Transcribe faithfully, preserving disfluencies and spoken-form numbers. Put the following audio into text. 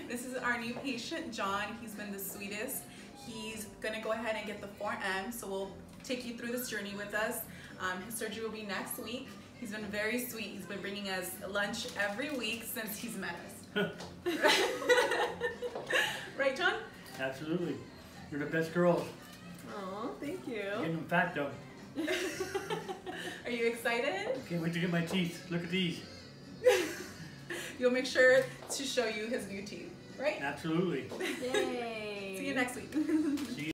This is our new patient, John. He's been the sweetest. He's gonna go ahead and get the four M, so we'll take you through this journey with us. Um, his surgery will be next week. He's been very sweet. He's been bringing us lunch every week since he's met us. Right, John? Absolutely. You're the best girls. Oh, thank you. You're getting them fat though. Are you excited? I can't wait to get my teeth. Look at these. You'll make sure to show you his new teeth, right? Absolutely. Yay! See you next week. See you.